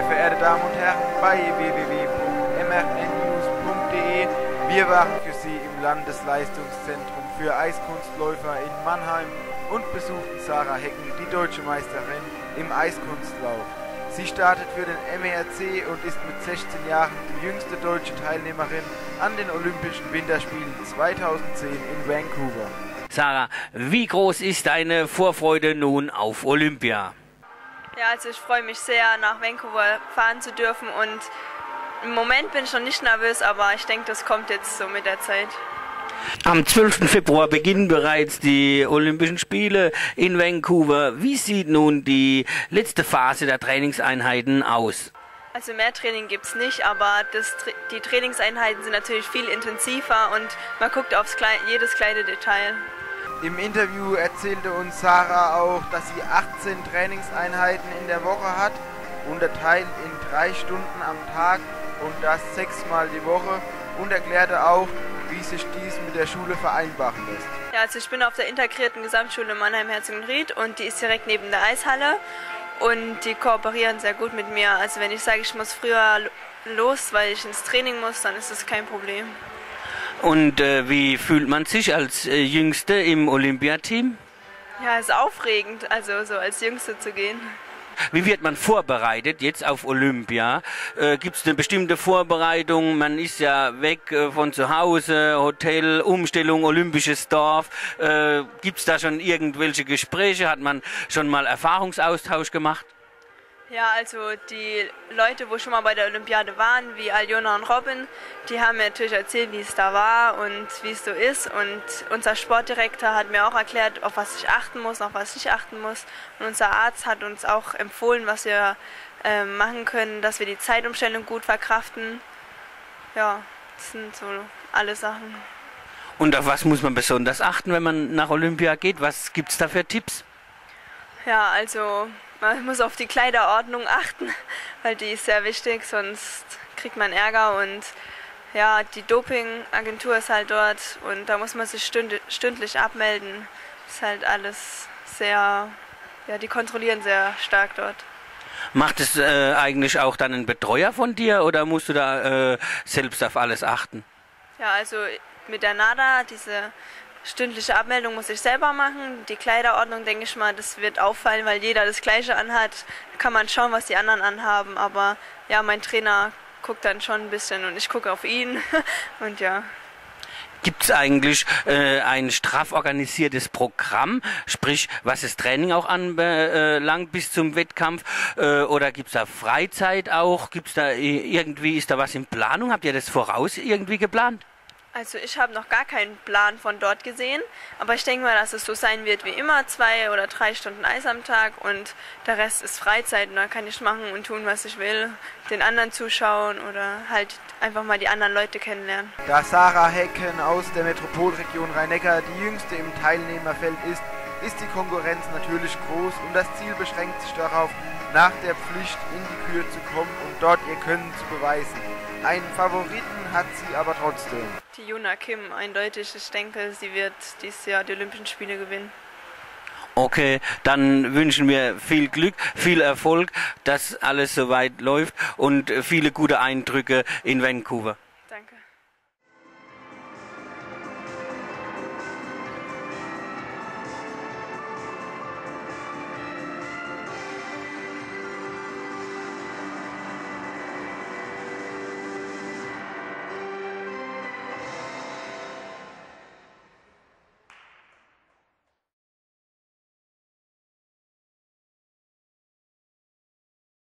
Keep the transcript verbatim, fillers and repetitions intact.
verehrte Damen und Herren, bei w w w punkt m r n news punkt d e. Wir waren für Sie im Landesleistungszentrum für Eiskunstläufer in Mannheim und besuchten Sarah Hecken, die deutsche Meisterin im Eiskunstlauf. Sie startet für den M E R C und ist mit sechzehn Jahren die jüngste deutsche Teilnehmerin an den Olympischen Winterspielen zweitausendzehn in Vancouver. Sarah, wie groß ist deine Vorfreude nun auf Olympia? Ja, also ich freue mich sehr, nach Vancouver fahren zu dürfen und im Moment bin ich noch nicht nervös, aber ich denke, das kommt jetzt so mit der Zeit. Am zwölften Februar beginnen bereits die Olympischen Spiele in Vancouver. Wie sieht nun die letzte Phase der Trainingseinheiten aus? Also mehr Training gibt es nicht, aber das, die Trainingseinheiten sind natürlich viel intensiver und man guckt auf jedes kleine Detail. Im Interview erzählte uns Sarah auch, dass sie achtzehn Trainingseinheiten in der Woche hat, unterteilt in drei Stunden am Tag und das sechsmal die Woche, und erklärte auch, wie sich dies mit der Schule vereinbaren lässt. Ja, also ich bin auf der integrierten Gesamtschule Mannheim-Herzogenried und die ist direkt neben der Eishalle und die kooperieren sehr gut mit mir. Also wenn ich sage, ich muss früher los, weil ich ins Training muss, dann ist das kein Problem. Und äh, wie fühlt man sich als äh, Jüngste im Olympiateam? Ja, es ist aufregend, also so als Jüngste zu gehen. Wie wird man vorbereitet jetzt auf Olympia? Äh, Gibt es eine bestimmte Vorbereitung? Man ist ja weg äh, von zu Hause, Hotel, Umstellung, olympisches Dorf. Äh, Gibt es da schon irgendwelche Gespräche? Hat man schon mal Erfahrungsaustausch gemacht? Ja, also die Leute, wo schon mal bei der Olympiade waren, wie Aljona und Robin, die haben mir natürlich erzählt, wie es da war und wie es so ist. Und unser Sportdirektor hat mir auch erklärt, auf was ich achten muss, auf was ich nicht achten muss. Und unser Arzt hat uns auch empfohlen, was wir äh, machen können, dass wir die Zeitumstellung gut verkraften. Ja, das sind so alle Sachen. Und auf was muss man besonders achten, wenn man nach Olympia geht? Was gibt es da für Tipps? Ja, also man muss auf die Kleiderordnung achten, weil die ist sehr wichtig, sonst kriegt man Ärger. Und ja, die Dopingagentur ist halt dort und da muss man sich stünd stündlich abmelden. Ist halt alles sehr, ja, die kontrollieren sehr stark dort. Macht es äh, eigentlich auch dann ein Betreuer von dir oder musst du da äh, selbst auf alles achten? Ja, also mit der NADA, diese stündliche Abmeldung muss ich selber machen. Die Kleiderordnung, denke ich mal, das wird auffallen, weil jeder das Gleiche anhat. Da kann man schauen, was die anderen anhaben. Aber ja, mein Trainer guckt dann schon ein bisschen und ich gucke auf ihn. Und ja. Gibt es eigentlich äh, ein straff organisiertes Programm, sprich was das Training auch anbelangt bis zum Wettkampf, äh, oder gibt es da Freizeit auch? Gibt's da irgendwie, ist da was in Planung? Habt ihr das voraus irgendwie geplant? Also ich habe noch gar keinen Plan von dort gesehen, aber ich denke mal, dass es so sein wird wie immer, zwei oder drei Stunden Eis am Tag und der Rest ist Freizeit und da kann ich machen und tun, was ich will, den anderen zuschauen oder halt einfach mal die anderen Leute kennenlernen. Da Sarah Hecken aus der Metropolregion Rhein-Neckar die jüngste im Teilnehmerfeld ist, ist die Konkurrenz natürlich groß und das Ziel beschränkt sich darauf, nach der Pflicht in die Kür zu kommen und dort ihr Können zu beweisen. Einen Favoriten hat sie aber trotzdem. Die Juna Kim, eindeutig. Ich denke, sie wird dieses Jahr die Olympischen Spiele gewinnen. Okay, dann wünschen wir viel Glück, viel Erfolg, dass alles soweit läuft und viele gute Eindrücke in Vancouver.